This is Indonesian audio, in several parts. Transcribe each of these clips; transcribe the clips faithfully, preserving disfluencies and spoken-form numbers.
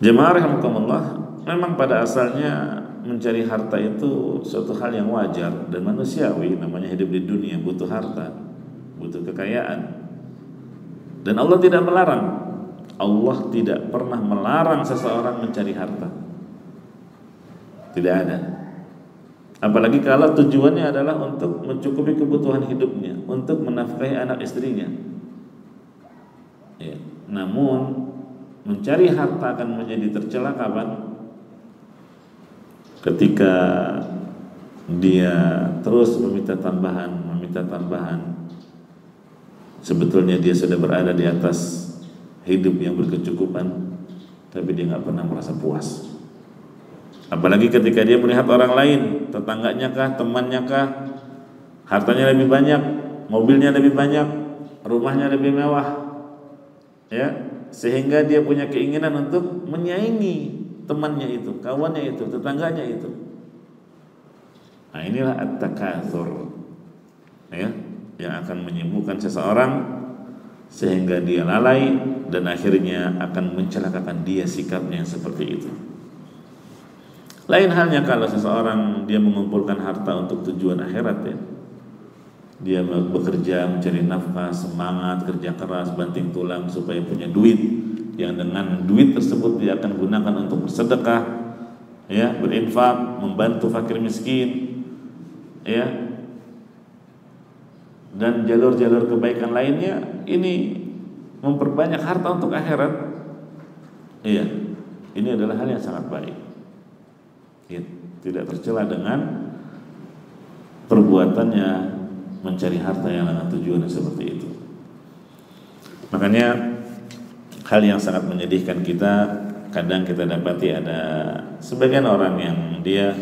Jemaah rahimakumullah, memang pada asalnya mencari harta itu suatu hal yang wajar dan manusiawi, namanya hidup di dunia butuh harta, butuh kekayaan. Dan Allah tidak melarang. Allah tidak pernah melarang seseorang mencari harta. Tidak ada. Apalagi kalau tujuannya adalah untuk mencukupi kebutuhan hidupnya, untuk menafkahi anak istrinya. Ya. Namun mencari harta akan menjadi tercela kapan? Ketika dia terus meminta tambahan, meminta tambahan. Sebetulnya dia sudah berada di atas hidup yang berkecukupan, tapi dia nggak pernah merasa puas. Apalagi ketika dia melihat orang lain, tetangganya kah, temannya kah, hartanya lebih banyak, mobilnya lebih banyak, rumahnya lebih mewah, ya, sehingga dia punya keinginan untuk menyaingi temannya itu, kawannya itu, tetangganya itu. Nah, inilah at-takatsur, ya, yang akan menyibukkan seseorang sehingga dia lalai dan akhirnya akan mencelakakan dia sikapnya yang seperti itu. Lain halnya kalau seseorang dia mengumpulkan harta untuk tujuan akhirat, ya. Dia bekerja mencari nafkah, semangat, kerja keras, banting tulang supaya punya duit, yang dengan duit tersebut dia akan gunakan untuk bersedekah, ya, berinfak, membantu fakir miskin, ya, dan jalur-jalur kebaikan lainnya. Ini memperbanyak harta untuk akhirat. Iya, ini adalah hal yang sangat baik. Ya, tidak tercela dengan perbuatannya mencari harta yang dengan tujuan seperti itu. Makanya hal yang sangat menyedihkan kita, kadang kita dapati ada sebagian orang yang dia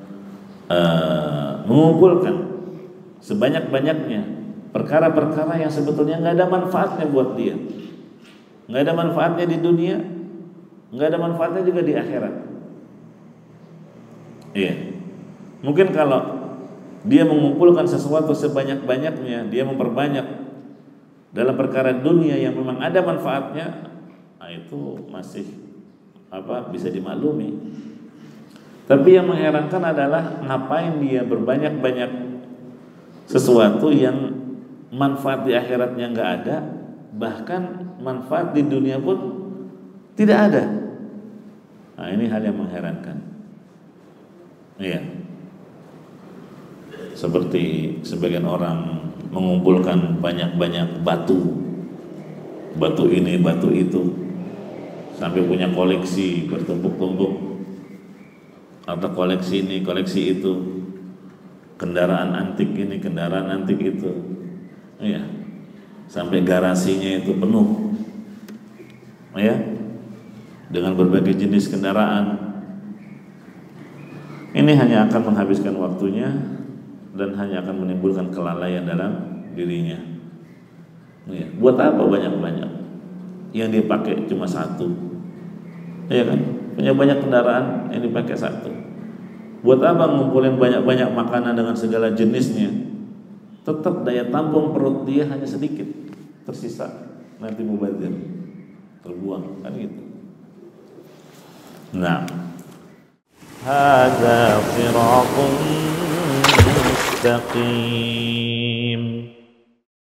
uh, mengumpulkan sebanyak-banyaknya perkara-perkara yang sebetulnya nggak ada manfaatnya buat dia, nggak ada manfaatnya di dunia, nggak ada manfaatnya juga di akhirat. Iya, mungkin kalau dia mengumpulkan sesuatu sebanyak-banyaknya, dia memperbanyak dalam perkara dunia yang memang ada manfaatnya, nah itu masih apa bisa dimaklumi. Tapi yang mengherankan adalah ngapain dia berbanyak-banyak sesuatu yang manfaat di akhiratnya nggak ada, bahkan manfaat di dunia pun tidak ada. Nah, ini hal yang mengherankan. Iya. Seperti sebagian orang mengumpulkan banyak-banyak batu, batu ini, batu itu, sampai punya koleksi bertumpuk-tumpuk, atau koleksi ini, koleksi itu, kendaraan antik ini, kendaraan antik itu, iya, sampai garasinya itu penuh, ya, dengan berbagai jenis kendaraan. Ini hanya akan menghabiskan waktunya dan hanya akan menimbulkan kelalaian dalam dirinya. Ya, buat apa banyak-banyak? Yang dipakai cuma satu, ya kan? Punya banyak kendaraan yang dipakai satu. Buat apa ngumpulin banyak-banyak makanan dengan segala jenisnya? Tetap daya tampung perut dia hanya sedikit, tersisa nanti mubazir, terbuang, kan gitu. Nah, hadza sirathun mustaqim.